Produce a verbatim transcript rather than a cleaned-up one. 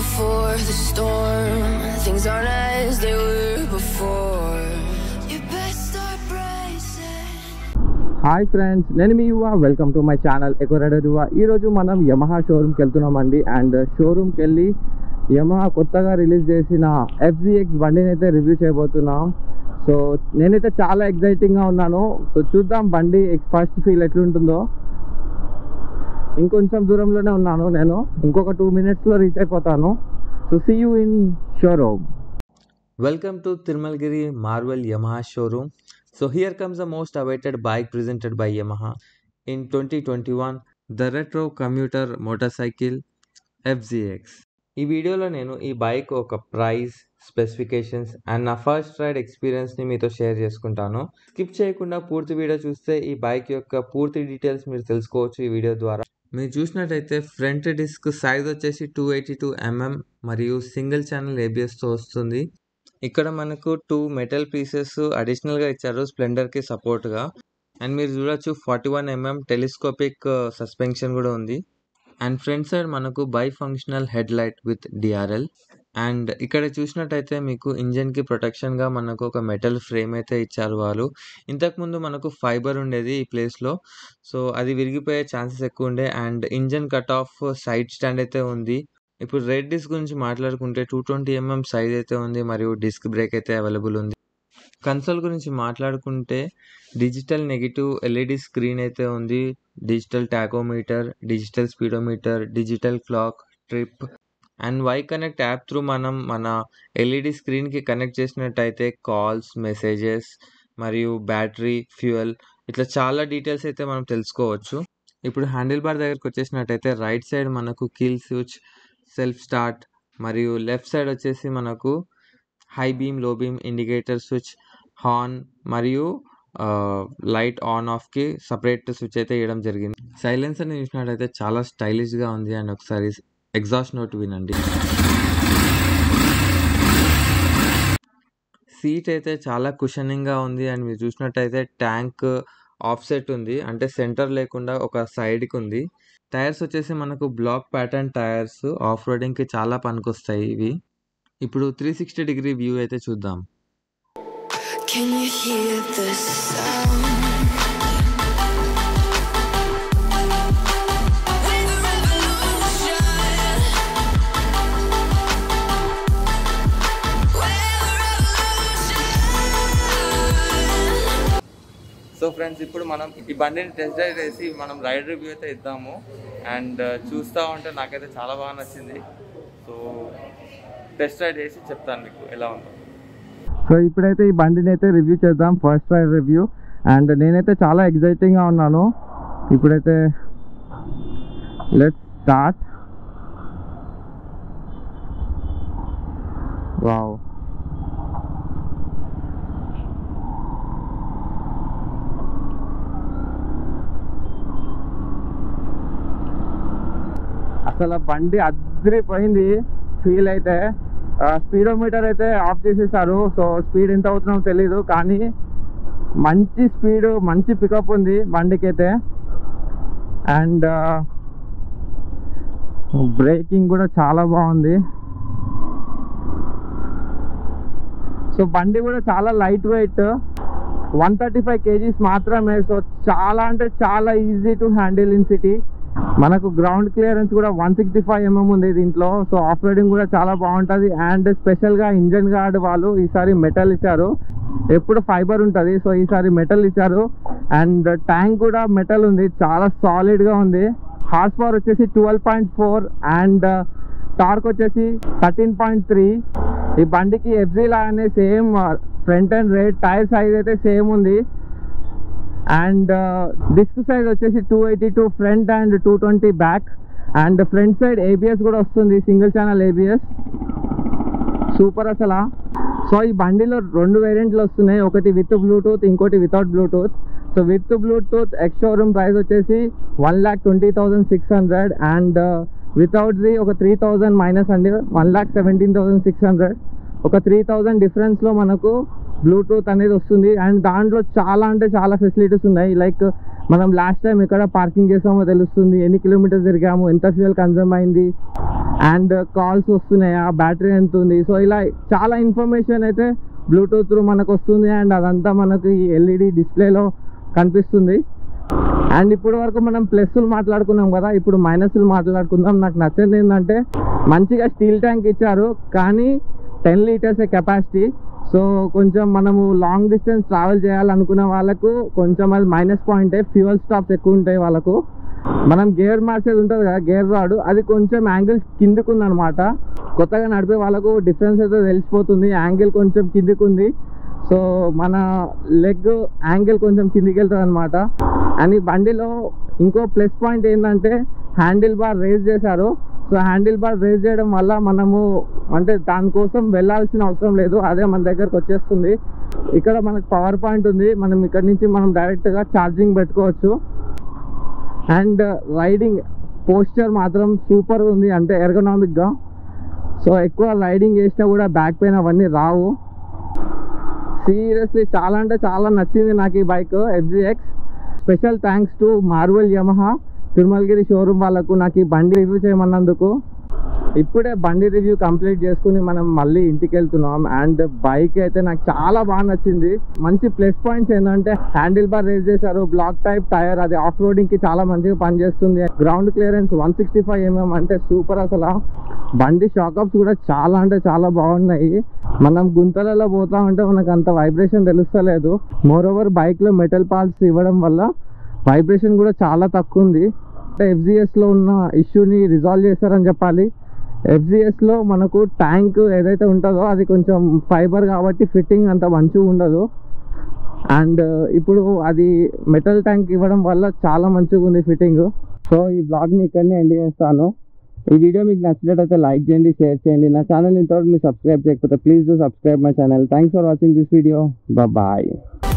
before the storm. Things aren't as they were before. You best start bracing. Hi friends, నేను మీ Yuva. Welcome to my channel eco rider Yuva. ఈరోజు మనం Yamaha షోరూమ్కి వెళ్తున్నామండి. And షోరూమ్కి వెళ్ళి Yamaha కొత్తగా release చేసిన F Z X బండిని అయితే రివ్యూ చేయబోతున్నాం. సో నేనైతే చాలా ఎక్సైటింగ్గా ఉన్నాను. సో చూద్దాం బండి ఫస్ట్ ఫీల్ ఎట్లుంటుందో. ఇంకొంచెం దూరంలోనే ఉన్నాను నేను, ఇంకొక టూ మినిట్స్లో రీచ్ అయిపోతాను. So see you in showroom. Welcome to Tirmalgiri Marvel Yamaha showroom. So here comes the most awaited bike presented by Yamaha in twenty twenty-one, the retro commuter motorcycle F Z X. ఈ వీడియోలో నేను ఈ bike ఒక price, specifications and నా first ride ఎక్స్పీరియన్స్ని మీతో share చేసుకుంటాను. Skip చేయకుండా పూర్తి వీడియో చూస్తే ఈ బైక్ యొక్క పూర్తి డీటెయిల్స్ మీరు తెలుసుకోవచ్చు ఈ వీడియో ద్వారా. మీరు చూసినట్టయితే ఫ్రంట్ డిస్క్ సైజ్ వచ్చేసి టూ ఎయిటీ టూ ఎంఎం మరియు సింగిల్ ఛానల్ ఏబిఎస్తో వస్తుంది. ఇక్కడ మనకు టూ మెటల్ పీసెస్ అడిషనల్గా ఇచ్చారు స్ప్లెండర్కి సపోర్ట్గా. అండ్ మీరు చూడొచ్చు forty one MM telescopic suspension కూడా ఉంది. అండ్ ఫ్రంట్ సైడ్ మనకు bi functional head light with DRL. And ఇక్కడ చూసినట్టయితే మీకు ఇంజన్కి ప్రొటెక్షన్గా మనకు ఒక మెటల్ ఫ్రేమ్ అయితే ఇచ్చారు వాళ్ళు. ఇంతకుముందు మనకు ఫైబర్ ఉండేది ఈ ప్లేస్లో, సో అది విరిగిపోయే ఛాన్సెస్ ఎక్కువ ఉండే. And engine cut off side stand అయితే ఉంది. ఇప్పుడు రెడ్ డిస్క్ గురించి మాట్లాడుకుంటే టూ ట్వంటీ ఎంఎం సైజ్ అయితే ఉంది మరియు డిస్క్ బ్రేక్ అయితే అవైలబుల్ ఉంది. కన్సోల్ గురించి మాట్లాడుకుంటే డిజిటల్ నెగిటివ్ ఎల్ఈడి స్క్రీన్ అయితే ఉంది, digital tachometer, digital speedometer, digital clock, trip and Y connect app through మనం మన ఎల్ఈడి స్క్రీన్కి కనెక్ట్ చేసినట్టయితే కాల్స్, మెసేజెస్ మరియు బ్యాటరీ, ఫ్యూయల్ ఇట్లా చాలా డీటెయిల్స్ అయితే మనం తెలుసుకోవచ్చు. ఇప్పుడు హ్యాండిల్ బార్ దగ్గరకు వచ్చేసినట్టయితే రైట్ సైడ్ మనకు కీల్ స్విచ్, సెల్ఫ్ స్టార్ట్ మరియు లెఫ్ట్ సైడ్ వచ్చేసి మనకు high beam, low beam indicator switch, horn మరియు లైట్ ఆన్ ఆఫ్కి సపరేట్ స్విచ్ అయితే ఇవ్వడం జరిగింది. సైలెన్సర్ని చూసినట్టయితే చాలా స్టైలిష్గా ఉంది. అండ్ ఒకసారి ఎగ్జాస్ట్ నోట్ వినండి. సీట్ అయితే చాలా కుషనింగ్గా ఉంది. అండ్ మీరు చూసినట్టయితే ట్యాంక్ ఆఫ్సెట్ ఉంది, అంటే సెంటర్ లేకుండా ఒక సైడ్కి ఉంది. టైర్స్ వచ్చేసి మనకు బ్లాక్ ప్యాటర్న్ టైర్స్, ఆఫ్ రోడింగ్కి చాలా పనికొస్తాయి ఇవి. ఇప్పుడు త్రీ సిక్స్టీ డిగ్రీ వ్యూ అయితే చూద్దాం. Can you hear the sound? So friends, ఇప్పుడు మనం ఈ బండిని టెస్ట్ డ్రైవ్ చేసి మనం రైడ్ రివ్యూ అయితే ఇద్దాము. అండ్ చూస్తూ ఉంటే నాకైతే చాలా బాగా నచ్చింది. సో టెస్ట్ రైడ్ చేసి చెప్తాను మీకు ఎలా ఉందో. సో ఇప్పుడైతే ఈ బండిని అయితే రివ్యూ చేద్దాం, ఫస్ట్ రైడ్ రివ్యూ. అండ్ నేనైతే చాలా ఎక్సైటింగ్గా ఉన్నాను. ఇప్పుడైతే లెట్స్ స్టార్ట్. వావ్, అసలు బండి అదిరిపోయింది ఫీల్ అయితే. స్పీడోమీటర్ అయితే ఆఫ్ చేసేసారు, సో స్పీడ్ ఎంత అవుతుందో తెలీదు, కానీ మంచి స్పీడ్, మంచి పికప్ ఉంది బండికి అయితే. అండ్ బ్రేకింగ్ కూడా చాలా బాగుంది. సో బండి కూడా చాలా light weight, one thirty five KGs మాత్రమే. సో చాలా అంటే చాలా easy to handle in city. మనకు గ్రౌండ్ క్లియరెన్స్ కూడా వన్ సిక్స్టీ ఫైవ్ ఎంఎం ఉంది దీంట్లో. సో ఆఫ్ రోడింగ్ కూడా చాలా బాగుంటుంది. అండ్ స్పెషల్గా ఇంజన్ గార్డ్ వాళ్ళు ఈసారి మెటల్ ఇచ్చారు, ఎప్పుడు ఫైబర్ ఉంటుంది, సో ఈసారి మెటల్ ఇచ్చారు. అండ్ ట్యాంక్ కూడా మెటల్ ఉంది, చాలా సాలిడ్గా ఉంది. హార్స్ పవర్ వచ్చేసి twelve point four and torque వచ్చేసి థర్టీన్ పాయింట్ త్రీ. ఈ బండికి ఎఫ్జీ లాగానే same front and rear, tyre size అయితే సేమ్ ఉంది. అండ్ డిస్క్ సైజ్ వచ్చేసి two eighty two front and two twenty back. And front side ABS కూడా వస్తుంది, single channel ABS. Super అసలు. సో ఈ బండిలో రెండు వేరియంట్లు వస్తున్నాయి, ఒకటి విత్ బ్లూటూత్, ఇంకోటి without Bluetooth. So with Bluetooth ex showroom price వచ్చేసి one lakh twenty thousand six hundred and వితౌట్ది ఒక త్రీ థౌజండ్ మైనస్ అండి, one lakh seventeen thousand six hundred. ఒక త్రీ థౌజండ్ డిఫరెన్స్లో మనకు బ్లూటూత్ అనేది వస్తుంది. అండ్ దాంట్లో చాలా అంటే చాలా ఫెసిలిటీస్ ఉన్నాయి. లైక్ మనం లాస్ట్ టైం ఎక్కడ పార్కింగ్ చేసామో తెలుస్తుంది, ఎన్ని కిలోమీటర్స్ తిరిగాము, ఎంత ఫ్యూయల్ కన్జ్యూమ్ అయింది, అండ్ కాల్స్ వస్తున్నాయా, బ్యాటరీ ఎంత ఉంది, సో ఇలా చాలా ఇన్ఫర్మేషన్ అయితే బ్లూటూత్ మనకు వస్తుంది. అండ్ అదంతా మనకి ఎల్ఈడి డిస్ప్లేలో కనిపిస్తుంది. అండ్ ఇప్పటి వరకు మనం ప్లస్లు మాట్లాడుకున్నాం కదా, ఇప్పుడు మైనస్లు మాట్లాడుకుందాం. నాకు నచ్చింది ఏంటంటే మంచిగా స్టీల్ ట్యాంక్ ఇచ్చారు, కానీ టెన్ లీటర్స్ కెపాసిటీ. సో కొంచెం మనము లాంగ్ డిస్టెన్స్ ట్రావెల్ చేయాలనుకునే వాళ్ళకు కొంచెం అది మైనస్ పాయింటే. ఫ్యూయల్ స్టాప్స్ ఎక్కువ ఉంటాయి వాళ్ళకు. మనం గేర్ మార్చేది ఉంటుంది కదా, గేర్ రాడ్, అది కొంచెం యాంగిల్ కిందికి ఉందన్నమాట. కొత్తగా నడిపే వాళ్ళకు డిఫరెన్స్ అయితే తెలిసిపోతుంది. యాంగిల్ కొంచెం కిందికి ఉంది, సో మన లెగ్ యాంగిల్ కొంచెం కిందికి వెళ్తుంది అనమాట. అండ్ ఈ బండిలో ఇంకో ప్లస్ పాయింట్ ఏంటంటే హ్యాండిల్ బార్ రేజ్ చేశారు. సో హ్యాండిల్ బార్ రేజ్ చేయడం వల్ల మనము అంటే దానికోసం వెళ్ళాల్సిన అవసరం లేదు, అదే మన దగ్గరకు వచ్చేస్తుంది. ఇక్కడ మనకు పవర్ పాయింట్ ఉంది, మనం ఇక్కడ నుంచి మనం డైరెక్ట్గా ఛార్జింగ్ పెట్టుకోవచ్చు. అండ్ రైడింగ్ పోస్చర్ మాత్రం సూపర్ ఉంది, అంటే ఎర్గనామిక్గా. సో ఎక్కువ రైడింగ్ చేసినా కూడా బ్యాక్ పెయిన్ అవన్నీ రావు. సీరియస్లీ చాలా అంటే చాలా నచ్చింది నాకు ఈ bike FZX. Special thanks to Marvel Yamaha Tirumalagiri showroom వాళ్ళకు నాకు ఈ బండి రివ్యూ చేయమన్నందుకు. ఇప్పుడే బండి రివ్యూ కంప్లీట్ చేసుకుని మనం మళ్ళీ ఇంటికి వెళ్తున్నాం. అండ్ బైక్ అయితే నాకు చాలా బాగా నచ్చింది. మంచి ప్లస్ పాయింట్స్ ఏంటంటే హ్యాండిల్ బార్ రేజ్ చేశారు, బ్లాక్ టైప్ టైర్, అది ఆఫ్ రోడింగ్ కి చాలా మంచిగా పనిచేస్తుంది. Ground clearance one sixty five mm అంటే సూపర్. అసలు బండి షాకప్స్ కూడా చాలా అంటే చాలా బాగున్నాయి. మనం గుంతలలో పోతా ఉంటే మనకు అంత వైబ్రేషన్ తెలుస్తలేదు. మోర్ ఓవర్ బైక్ లో మెటల్ పార్ట్స్ ఇవ్వడం వల్ల వైబ్రేషన్ కూడా చాలా తక్కువ ఉంది. అంటే ఎఫ్జిఎస్ లో ఉన్న ఇష్యూని రిజాల్వ్ చేస్తారని చెప్పాలి. ఎఫ్జిఎస్ లో మనకు ట్యాంక్ ఏదైతే ఉంటుందో అది కొంచెం ఫైబర్ కాబట్టి ఫిట్టింగ్ అంత మంచిగా ఉండదు. అండ్ ఇప్పుడు అది మెటల్ ట్యాంక్ ఇవ్వడం వల్ల చాలా మంచిగా ఉంది ఫిట్టింగ్. సో ఈ బ్లాగ్ని ఇక్కడనే ఎండ్ చేస్తాను. ఈ వీడియో మీకు నచ్చినట్లయితే లైక్ చేయండి, షేర్ చేయండి. నా ఛానల్ ఇంతవరకు మీరు సబ్స్క్రైబ్ చేయకపోతే please do subscribe my channel. Thanks for watching this video. Bye.